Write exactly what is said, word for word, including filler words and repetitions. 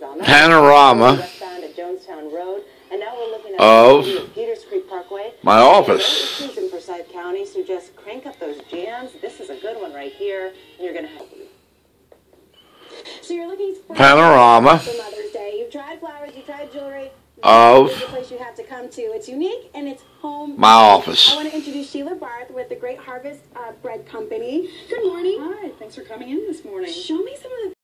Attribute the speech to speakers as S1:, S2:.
S1: panorama of my office.
S2: County, so just crank up those jams. This is a good one right here. You're gonna have. So you're looking for
S1: Panorama
S2: for Mother's Day. You've tried flowers, you've tried jewelry.
S1: of
S2: It's a place you have to come to. It's unique and it's home.
S1: my office.
S2: I want to introduce Sheila Barth with the Great Harvest uh, Bread Company. Good morning.
S3: Hi, thanks for coming in this morning.
S2: Show me some of the